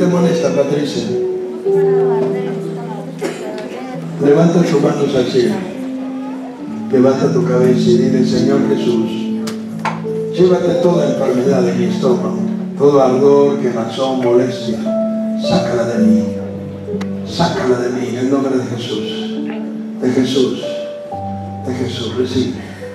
te molesta, Patricia? Levanta tus manos al cielo. Levanta tu cabeza y dile: Señor Jesús, llévate toda enfermedad de mi estómago, todo ardor, quemazón, molestia. Sácala de mí. Sácala de mí en el nombre de Jesús. De Jesús. De Jesús. Recibe.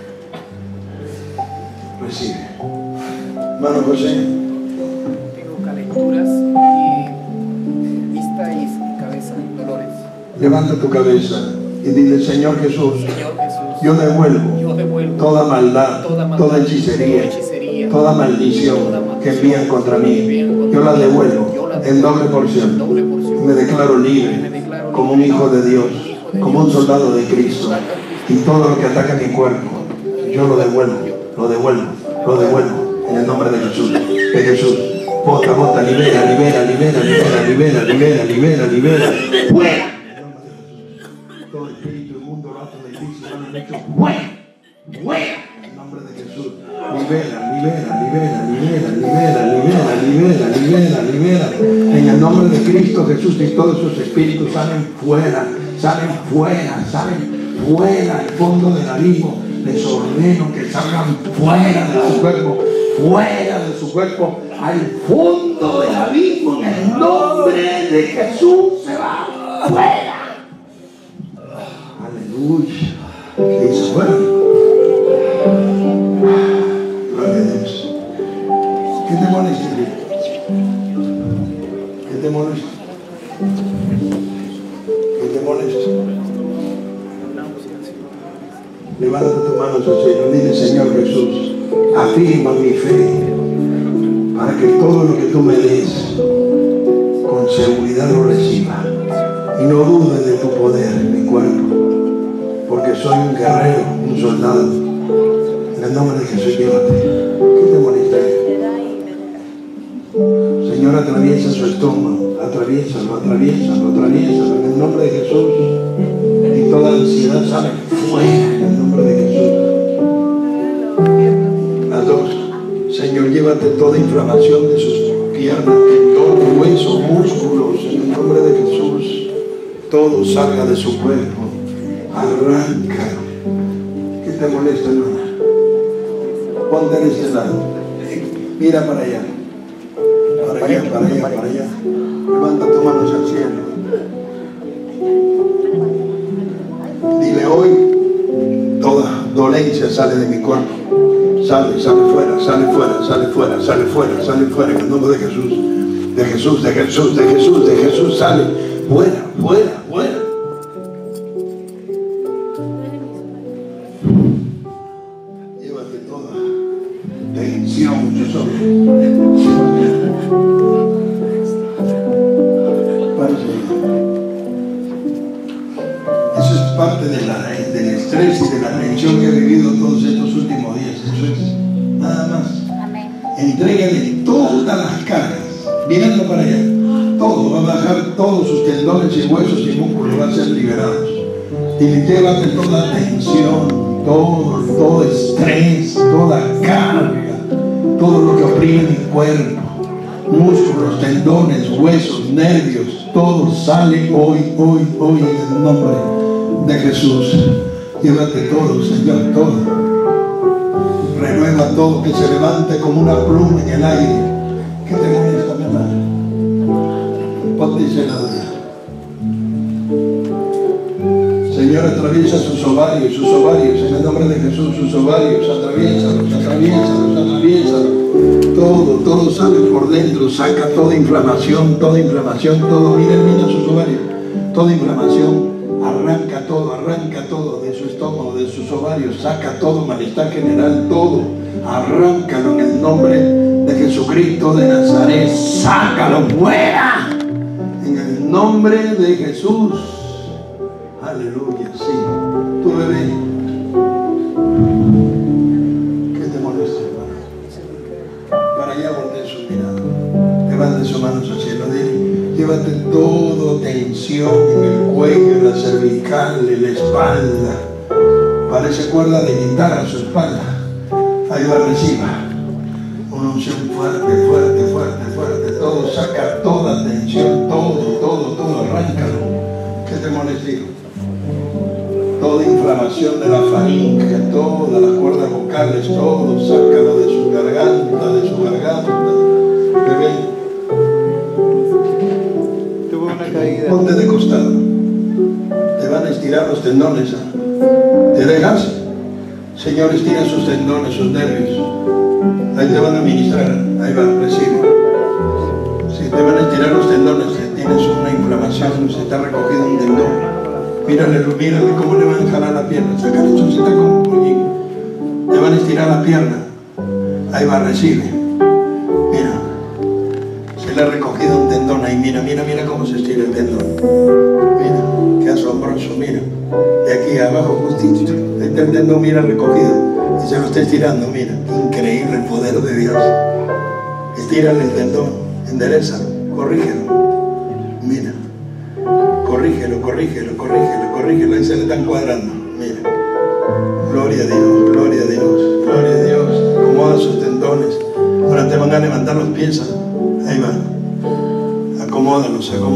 Recibe. Hermano José. Tengo calenturas y vista y cabeza, dolores. Levanta tu cabeza y dile: Señor Jesús, yo devuelvo toda maldad, toda hechicería, toda maldición que envían contra mí. Yo la devuelvo en doble porción. Me declaro libre como un hijo de Dios, como un soldado de Cristo. Y todo lo que ataca mi cuerpo, yo lo devuelvo, lo devuelvo, lo devuelvo en el nombre de Jesús. De Jesús. Bota, bota, libera, libera, libera, libera, libera, libera, libera, libera. ¡Fuera! Todo espíritu inmundo, rato de difícil, han hecho fuera, fuera. En el nombre de Jesús. Libera, libera, libera, libera, libera, libera, libera, libera, libera. En el nombre de Cristo Jesús, y todos esos espíritus salen fuera, salen fuera, salen fuera. El fondo del abismo, les ordeno que salgan fuera de su cuerpo, fuera de su cuerpo, al fondo del abismo. En el nombre de Jesús se va fuera. Aleluya. Dice: bueno, gloria a Dios. ¿Qué te molesta? ¿Qué te molesta? ¿Qué te molesta? Levanta tus manos al Señor. Dile: Señor Jesús, afirma mi fe para que todo lo que tú me des con seguridad lo reciba y no dude de tu poder en mi cuerpo, porque soy un guerrero, un soldado. En el nombre de Jesús, llévate. ¿Qué te molesta? Señor, atraviesa su estómago, atraviésalo, atraviésalo, atraviésalo en el nombre de Jesús. Y toda ansiedad sale fuera en el nombre de Jesús. Las dos. Señor, llévate toda inflamación de sus piernas, tendón, huesos, músculos, en el nombre de Jesús. Todo salga de su cuerpo. Arranca. ¿Qué te molesta, hermana? Ponte en este lado. Mira para allá. Para allá, para allá, para allá. Levanta tus manos al cielo. Dile: hoy toda dolencia sale de mi cuerpo. Sale, sale fuera, sale fuera, sale fuera, sale fuera, sale fuera. En el nombre de Jesús. De Jesús, de Jesús, de Jesús, de Jesús. Sale fuera, fuera, fuera. Llévate toda tensión. Eso es parte del estrés y de la tensión que he vivido todos estos últimos días. Eso es nada más. Amén. Entrégale todas las cargas, mirando para allá. Todo va a bajar, todos sus tendones y huesos y músculos van a ser liberados. Y llévate toda tensión, todo estrés, toda carga, todo lo que oprime mi cuerpo, músculos, tendones, huesos, nervios, todo sale hoy en el nombre de Jesús. Llévate todo, Señor, todo. Renueva todo, que se levante como una pluma en el aire. ¿Qué te molesta, mi hermano? Ponte y se la doy. Señor, atraviesa sus ovarios, en el nombre de Jesús, sus ovarios, atraviesalos, atraviesalos, atraviesalos. Todo sale por dentro, saca toda inflamación, todo. Mira sus ovarios, toda inflamación. Arranca todo de su estómago, de sus ovarios, saca todo, malestar general, todo. Arráncalo en el nombre de Jesucristo de Nazaret, sácalo fuera. En el nombre de Jesús. Aleluya, sí. Tu bebé. ¿Qué te molesta, hermano? Para allá voltea su mirada. Levante sus manos al cielo. Llévate todo tensión en el cuello, en la cervical, en la espalda. Parece cuerda de guitarra a su espalda. Ayuda, reciba. Una unción fuerte, fuerte, fuerte, fuerte. Todo, saca toda tensión, todo, arráncalo. ¿Qué te molesta? Toda inflamación de la faringe, todas las cuerdas vocales, todo, sácalo de su garganta, Bebé. Tuve una caída. Ponte de costado. Te van a estirar los tendones. ¿Te dejas? Señor, estira sus tendones, sus nervios. Ahí te van a ministrar. Ahí va, recibe. Si te van a estirar los tendones, tienes una inflamación, se está recogiendo un tendón. Mírale cómo le van a jalar la pierna. Saca la chocita como un pollín. Te van a estirar la pierna. Ahí va, recibe. Mira. Se le ha recogido un tendón ahí. Mira cómo se estira el tendón. Mira, qué asombroso, mira. De aquí abajo justito. Ahí está el tendón, mira, recogido. Y se lo está estirando, mira. Increíble el poder de Dios. Estírale el tendón. Endereza. Corrígelo. Mira. Corrígelo, ahí se le están cuadrando, mira. Gloria a Dios, acomoda sus tendones. Ahora te van a levantar los pies, ahí va. Acomódalos, en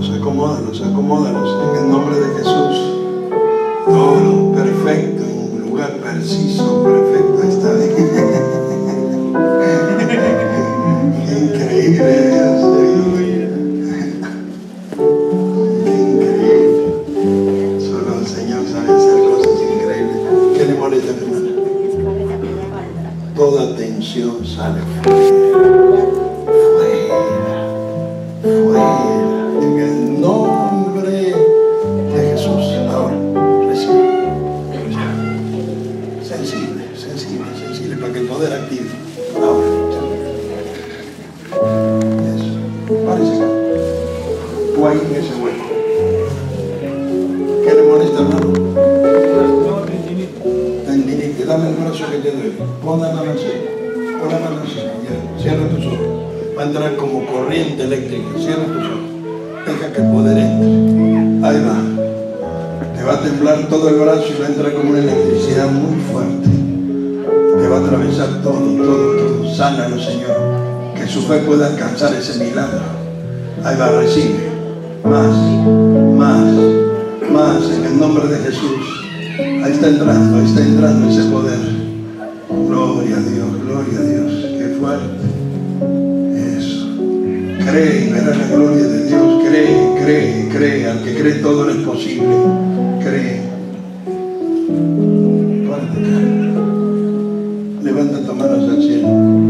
el nombre de Jesús. Todo perfecto, en un lugar preciso, perfecto, ahí está. Increíble, Dios. Toda tensión sale fuera, en el nombre de Jesús. Ahora, recibe. Sensible, para que el poder active. Ahora, eso, parece acá. Tú ahí en ese hueco. ¿Qué le molesta, hermano? Dame el brazo que te duele. Pon la mano así. Ya. Cierra tus ojos. Va a entrar como corriente eléctrica. Cierra tus ojos. Deja que el poder entre. Ahí va. Te va a temblar todo el brazo y va a entrar como una electricidad muy fuerte. Te va a atravesar todo. Sánalo, Señor. Que su fe pueda alcanzar ese milagro. Ahí va, recibe. Más. En el nombre de Jesús. Ahí está entrando ese poder. Gloria a Dios, qué fuerte. Eso. Cree y verá la gloria de Dios. Cree. Al que cree todo es posible. Cree. Párate acá. Levanta tus manos al cielo.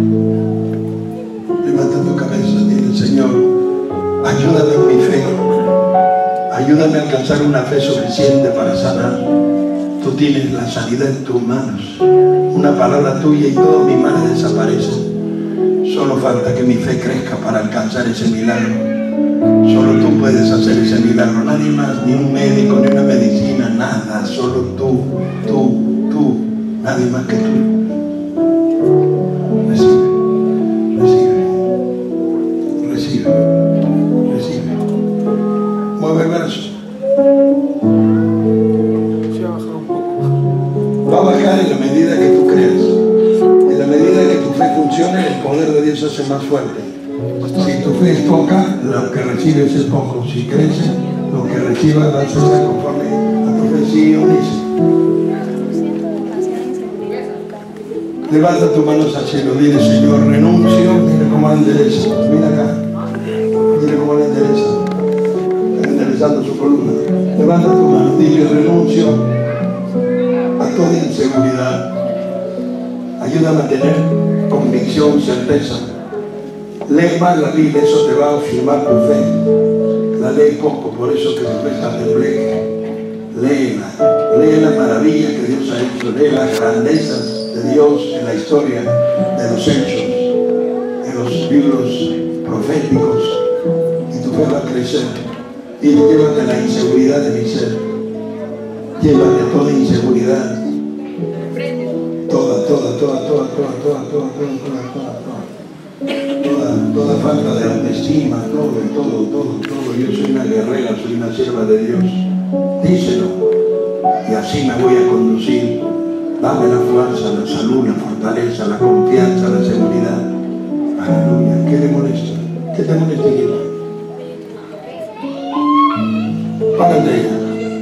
Levanta tu cabeza. Dile, Señor, ayúdame en mi fe. Ayúdame a alcanzar una fe suficiente para sanar. Tú tienes la sanidad en tus manos. Una palabra tuya y todos mis males desaparecen. Solo falta que mi fe crezca para alcanzar ese milagro. Solo tú puedes hacer ese milagro. Nadie más, ni un médico, ni una medicina, nada. Solo tú. Nadie más que tú. Recibe. Mueve el brazo. Va a bajar en la medida que tú creas. En la medida que tu fe funcione, el poder de Dios se hace más fuerte. Si tu fe es poca, lo que recibes es poco. Si crece, lo que recibas va a ser conforme a tu fe. Sí, Eunice. Levanta tus manos al cielo. Dile, Señor, renuncio. Mira cómo la endereza. Mira acá. Mira cómo la endereza. Está enderezando su columna. Levanta tus manos. Dile, renuncio a toda inseguridad. Ayúdame a tener convicción, certeza. Lee más la Biblia, eso te va a afirmar tu fe. La lee poco, por eso que tu fe está tembleque. Léela, lee las maravillas que Dios ha hecho, lee las grandezas de Dios en la historia de los hechos, en los libros proféticos, y tu fe va a crecer. Y llévate la inseguridad de mi ser. Llévate toda inseguridad. Toda falta de autoestima, todo. Yo soy una guerrera, soy una sierva de Dios. Díselo. Y así me voy a conducir. Dame la fuerza, la salud, la fortaleza, la confianza, la seguridad. Aleluya. ¿Qué le molesta? ¿Qué te molesta, hijita? Párate ya.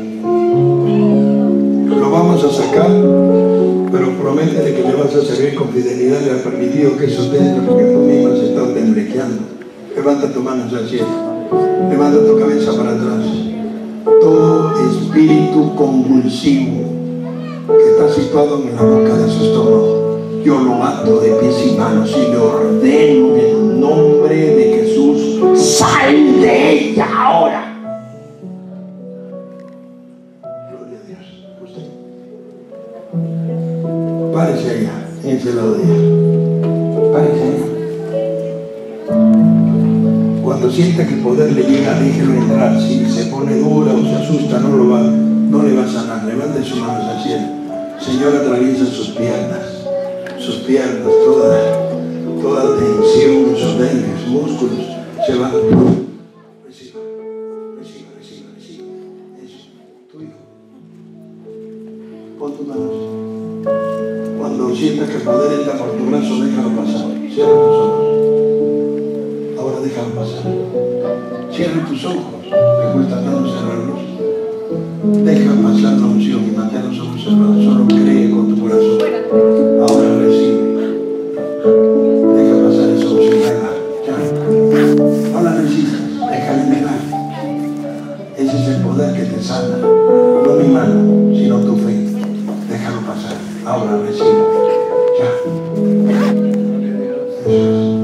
Lo vamos a sacar, pero prométele que le vas a servir con fidelidad. Le ha permitido que eso te entre porque tú misma se está temblequeando. Levanta tu mano hacia el cielo. Levanta tu cabeza para atrás. Todo espíritu convulsivo que está situado en la boca de su estómago, yo lo ato de pies y manos y le ordeno en el nombre de Jesús: ¡sal de ella ahora! Gloria a Dios. Usted párese allá, en ese lado de ella. Párese allá. Cuando sienta que el poder le llega, déjelo entrar. Si se pone dura o se asusta, no le va a sanar. Levante sus manos al cielo. Señor, atraviesa sus piernas, toda tensión en sus venas, músculos, se va. Reciba. Eso, tu hijo. Pon tus manos. Cuando sientas que el poder entra por tu brazo, déjalo pasar. Cierra tus ojos. Ahora déjalo pasar. Cierra tus ojos. Me cuesta tanto cerrarlos. Deja pasar la unción y mantén los ojos cerrados. Solo cree con tu corazón. Ahora recibe. Deja pasar esa unción. Ya. No la resistas. Déjala entrar. Ese es el poder que te sana. No mi mano, sino tu fe. Déjalo pasar. Ahora recibe. Ya. Eso es.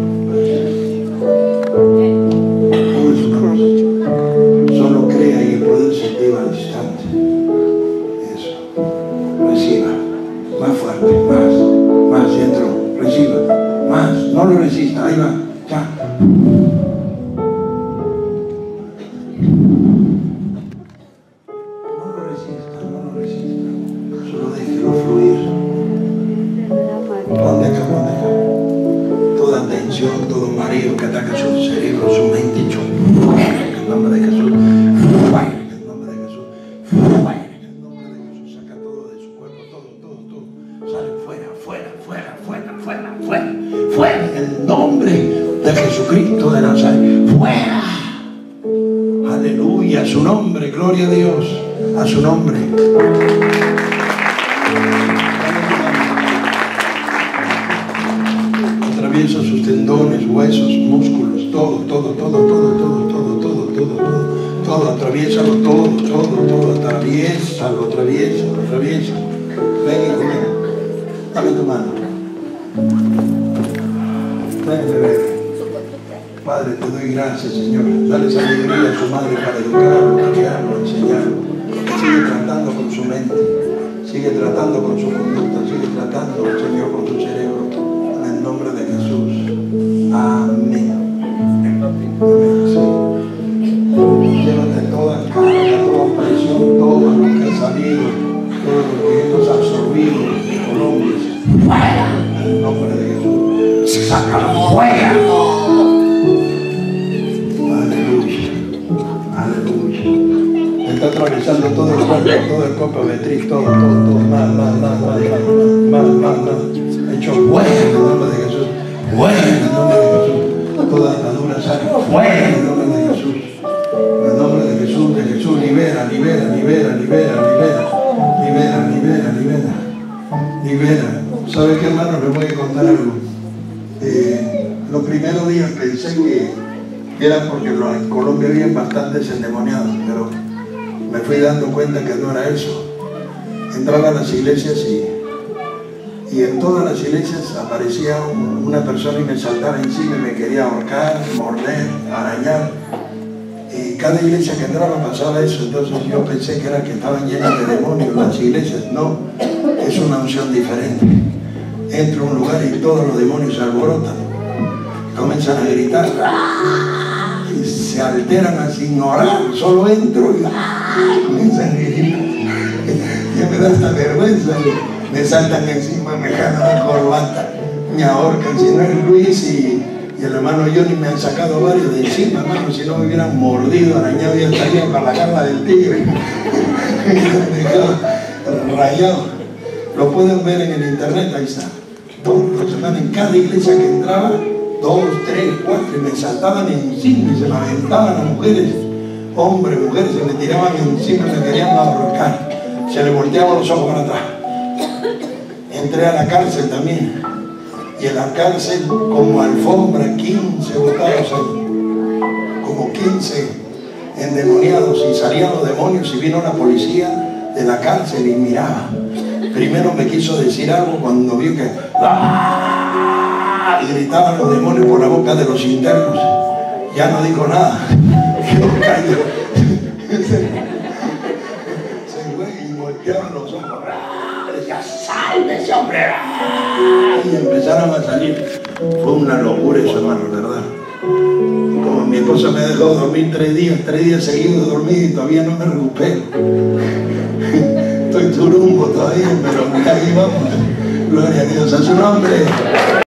Solo crea y el poder se activa al instante. Eso. Reciba. Más fuerte. Más dentro. Reciba. Más. No lo resista. Ahí va. Ya. No lo resista. Solo déjelo fluir. ¿Dónde acá? Toda tensión, todo mareo que ataca su cerebro, su mente, hecho fuera en el nombre de Jesús. Fuera en el nombre de Jesús. Fuera en el nombre de Jesús. Saca todo de su cuerpo, todo. Sale fuera en el nombre de Jesucristo de Nazaret. Fuera. Aleluya, a su nombre, gloria a Dios, a su nombre. Atraviesa sus tendones, huesos, músculos, todo, atraviésalo todo, atraviesa. Ven y conmigo. Dame tu mano. Ven, bebé. Padre, te doy gracias, Señor. Dale sabiduría a su madre para educarlo, criarlo, enseñarlo. Sigue tratando con su mente, sigue tratando con su conducta, sigue tratando, Señor, con su cerebro. En el nombre de Jesús. Amén. Sí. Llévate toda carga, toda presión, todo lo que ha salido, todo lo que hemos absorbido por hombres. ¡Fuera! En el nombre de Jesús. ¡Sácalo fuera! Aleluya. Está atravesando todo el cuerpo, Beatriz, todo, más. Hecho fuera en el nombre de Jesús. Fuera en el nombre de Jesús. Toda atadura sale fuera en el nombre de Jesús. En el nombre de Jesús, libera. ¿Sabe qué, hermano? Les voy a contar algo. Los primeros días pensé que era porque en Colombia había bastantes endemoniados, pero me fui dando cuenta que no era eso. Entraba a las iglesias y en todas las iglesias aparecía una persona y me saltaba encima y me quería ahorcar, morder, arañar. Y cada iglesia que entraba pasaba eso. Entonces yo pensé que era que estaban llenas de demonios las iglesias. No, es una unción diferente. Entro a un lugar y todos los demonios se alborotan, comienzan a gritar y se alteran a sin orar. Solo entro y comienzan a gritar. Ya me da hasta vergüenza. Me saltan encima, me jalan la corbata, me ahorcan. Si no es Luis y el hermano Johnny me han sacado varios de encima, hermano. Si no me hubieran mordido, arañado, ya estaría para la garra del tigre. Me han dejado rayado. Lo pueden ver en el internet, ahí está. Todos los hermanos, en cada iglesia que entraba, 2, 3, 4, y me saltaban encima y se me aventaban las mujeres, hombres, mujeres, se me tiraban encima y me querían ahorcar. Se le volteaban los ojos para atrás. Entré a la cárcel también, y en la cárcel, como alfombra, 15 botados ahí, como 15 endemoniados, y salían los demonios, y vino la policía de la cárcel y miraba. Primero me quiso decir algo cuando vio que ¡ah! Y gritaban los demonios por la boca de los internos. Ya no dijo nada. Quedó callado. Se fue y volteaban los ojos. Decía, ¡sálvese, hombre! Y empezaron a salir. Fue una locura eso, hermano, ¿verdad? Como mi esposa me dejó dormir 3 días seguidos dormido y todavía no me recupero. Estoy turumbo todavía, pero ahí vamos. Gloria a Dios, a su nombre.